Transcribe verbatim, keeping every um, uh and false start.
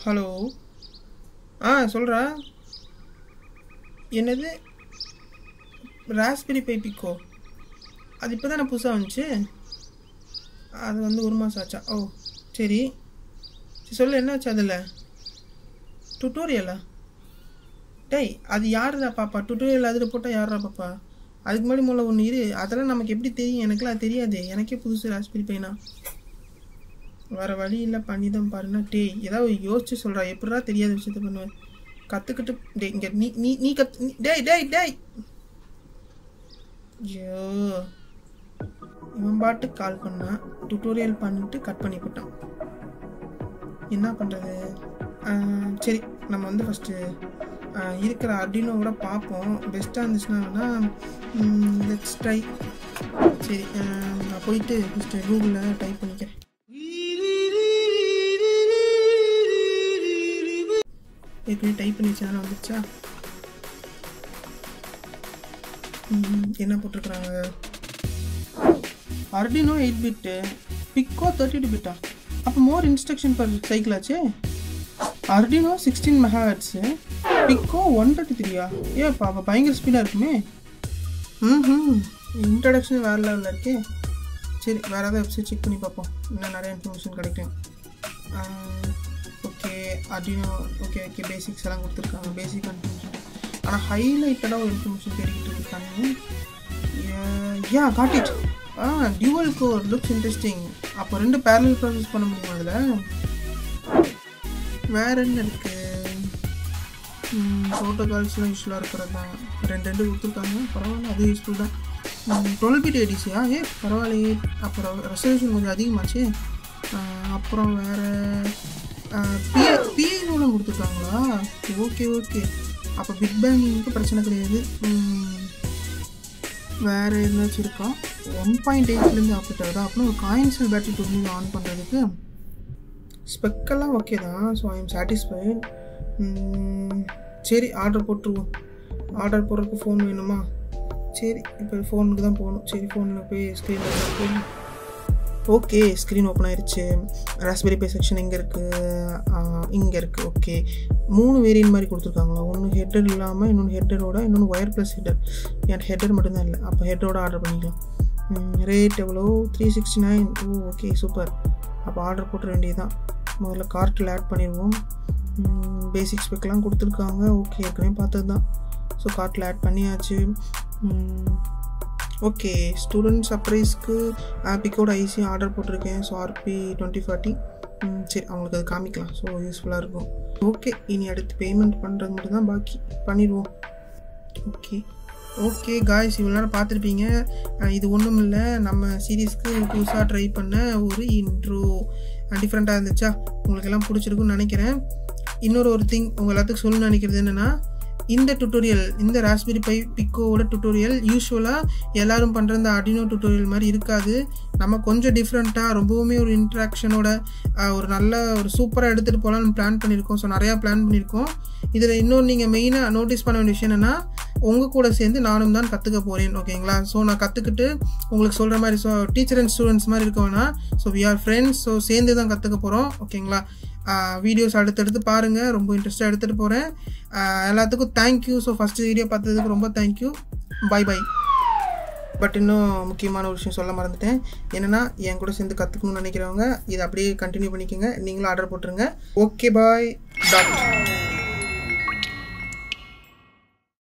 Hello. ஆ சொல்கிறா. என்னது raspberry by pico? அது இப்போ தானே புதுசாக வந்துச்சு. அது வந்து ஒரு மாதம் ஆச்சா? ஓ சரி சரி சொல்லு, என்ன ஆச்சு அதில்? டுட்டோரியலா? டேய் அது யாருடா பாப்பா? டுட்டோரியல் அதில் போட்டால் யாரா பாப்பா? அதுக்கு முன்னாடி மூலம் ஒன்று இரு, அதெல்லாம் நமக்கு எப்படி தெரியும்? எனக்குலாம் தெரியாது, எனக்கே புதுசு ராஸ்பெரி பைனா. வேறு வழி இல்லை, பண்ணி தான் பாருன்னா. டேய் ஏதாவது யோசிச்சு சொல்கிறா, எப்படா தெரியாத விஷயத்த பண்ணுவேன்? கற்றுக்கிட்டு டே இங்கே நீ நீ நீ கற்று டேய் டேய் டேய் ஐயோ, இவன் பாட்டு கால் பண்ணான், டுட்டோரியல் பண்ணிட்டு கட் பண்ணி போட்டான். என்ன பண்ணுறது? சரி நம்ம வந்து ஃபஸ்ட்டு இருக்கிற அர்டினோவோட பார்ப்போம். பெஸ்ட்டாக இருந்துச்சுன்னா லெட்ஸ் ட்ரை. சரி நான் போயிட்டு ஃபஸ்ட்டு கூகுளில் டைப் பண்ணிக்கிறேன். ஏற்கனவே டைப் பண்ணி சேனல் வந்துச்சா? என்ன போட்டிருக்குறாங்க? Arduino eight bit, PIC thirty two பிட்டா? அப்போ மோர் இன்ஸ்ட்ரக்ஷன் பர் சைக்கிள் ஆச்சு. Arduino sixteen megahertz, PIC one thirty த்ரீயா? ஏப்பா அப்போ பயங்கர ஸ்பீடாக இருக்குமே. ம் இன்ட்ரடக்ஷன் வேறு லெவலில் இருக்கே. சரி வேறு ஏதாவது வெப்சைட் செக் பண்ணி பார்ப்போம், இன்னும் நிறைய இன்ஃபர்மேஷன் கிடைக்கும். Okay Arduino okay okay basics எல்லாம் கொடுத்துருக்காங்க, பேசிக் இன்ஃபர்மேஷன். ஆனால் ஹைலைட்டடாக ஒரு இன்ஃபர்மேஷன் தேடிக்கிட்டு இருக்காங்க. Yeah got it. A dual core looks interesting. அப்போ ரெண்டு பேரலல் ப்ராசஸ் பண்ண முடியும் அதில். வேறு என்ன இருக்குது? ப்ரோட்டோகால்ஸ்லாம் யூஸ்ஃபுல்லாக இருக்கிறது தான். ரெண்டு ரெண்டு கொடுத்துருக்காங்க, பரவாயில்ல, அது யூஸ்ஃபுல் தான். Twelve bit ஏடிசியா? ஏ பரவாயில்லையே. அப்புறம் ரெசல்யூஷன் கொஞ்சம் அதிகமாச்சு. அப்புறம் வேறு பிஏ பிஏனும் கொடுத்துருக்காங்களா? ஓகே ஓகே, அப்போ பிக் பேங்கிங்க்கு பிரச்சனை கிடையாது. வேறு எதுனாச்சும் இருக்கா? ஒன் பாயிண்ட் எயிட்லேருந்து ஆப்ரேட் ஆகுதா? அப்புறம் ஒரு காயின்ஸில் பேட்டரி டூ ஆன் பண்ணுறதுக்கு ஸ்பெக்கெல்லாம் ஓகே தான். So I am satisfied. சரி ஆர்டர் போட்டுருவோம். ஆர்டர் போடுறதுக்கு ஃபோன் வேணுமா? சரி இப்போ ஃபோனுக்கு தான் போகணும். சரி ஃபோனில் போய் ஸ்க்ரீனில் போய் ஓகே ஸ்க்ரீன் ஓப்பன் ஆயிடுச்சு. ராஸ்பெரி பை செக்ஷன் எங்கே இருக்குது? இங்கே இருக்குது. ஓகே மூணு வேரியன்ட் மாதிரி கொடுத்துருக்காங்களா? ஒன்று ஹெட்டர் இல்லாமல், இன்னொன்று ஹெட்டரோட, இன்னொன்று ஒயர் ப்ளஸ் ஹெட்டர். என் ஹெட்டர் மட்டும்தான் இல்லை, அப்போ ஹெட்டரோட ஆர்டர் பண்ணிக்கலாம். ரேட் எவ்வளோ? Three sixty nine. Oh okay super. அப்போ ஆர்டர் போட்டு வேண்டியது தான். முதல்ல கார்ட்டில் ஆட் பண்ணிடுவோம். பேசிக் ஸ்பெக்லாம் கொடுத்துருக்காங்க. ஓகே ஏற்கனவே பார்த்தது தான். ஸோ கார்ட்டில் ஆட் பண்ணியாச்சு. ஓகே ஸ்டூடெண்ட் சர்ப்ரைஸ்க்கு பிக்கோட ஐசி ஆர்டர் போட்டிருக்கேன். So RP twenty forty. சரி அவங்களுக்கு அது காமிக்கலாம், ஸோ யூஸ்ஃபுல்லாக இருக்கும். ஓகே இனி அடுத்து பேமெண்ட் பண்ணுறது மட்டும் தான் பாக்கி, பண்ணிடுவோம். ஓகே ஓகே காய்ஸ், இவ்வளோ நேரம் பார்த்துருப்பீங்க. இது ஒன்றும் இல்லை, நம்ம சீரீஸ்க்கு புதுசாக ட்ரை பண்ண ஒரு இன்ட்ரோ. டிஃப்ரெண்ட்டாக இருந்துச்சா? உங்களுக்கு எல்லாம் பிடிச்சிருக்குன்னு நினைக்கிறேன். இன்னொரு ஒரு திங் உங்கள் எல்லாத்துக்கும் சொல்லணும்னு நினைக்கிறது என்னென்னா, இந்த டுட்டோரியல், இந்த ராஸ்பெரி பை பிக்கோவோட டுட்டோரியல் யூஸ்வலாக எல்லோரும் பண்ணுற இந்த அர்டினோ டுட்டோரியல் மாதிரி இருக்காது. நம்ம கொஞ்சம் டிஃப்ரெண்ட்டாக, ரொம்பவுமே ஒரு இன்ட்ராக்ஷனோட ஒரு நல்ல ஒரு சூப்பராக எடுத்துகிட்டு போகலான்னு பிளான் பண்ணியிருக்கோம். ஸோ நிறையா பிளான் பண்ணியிருக்கோம். இதில் இன்னொன்று நீங்கள் மெயினாக நோட்டீஸ் பண்ண வேண்டிய விஷயம் என்னென்னா, உங்கள் கூட சேர்ந்து நானும் தான் கற்றுக்க போகிறேன். ஓகேங்களா? ஸோ நான் கற்றுக்கிட்டு உங்களுக்கு சொல்கிற மாதிரி, ஸோ டீச்சர் அண்ட் ஸ்டூடெண்ட்ஸ் மாதிரி இருக்கோன்னா, so we are friends. So சேர்ந்து தான் கற்றுக்க போகிறோம். ஓகேங்களா? வீடியோஸ் அடுத்தடுத்து பாருங்கள், ரொம்ப இன்ட்ரெஸ்ட்டாக எடுத்துகிட்டு போகிறேன். எல்லாத்துக்கும் தேங்க்யூ. ஸோ ஃபஸ்ட்டு வீடியோ பார்த்ததுக்கு ரொம்ப தேங்க்யூ. By by. பட் இன்னும் முக்கியமான ஒரு விஷயம் சொல்ல மறந்துட்டேன். என்னென்னா, என் கூட சேர்ந்து கற்றுக்கணும்னு நினைக்கிறவங்க இதை அப்படியே கண்டினியூ பண்ணிக்கோங்க. நீங்களும் ஆர்டர் போட்டுருங்க. Okay bye dot.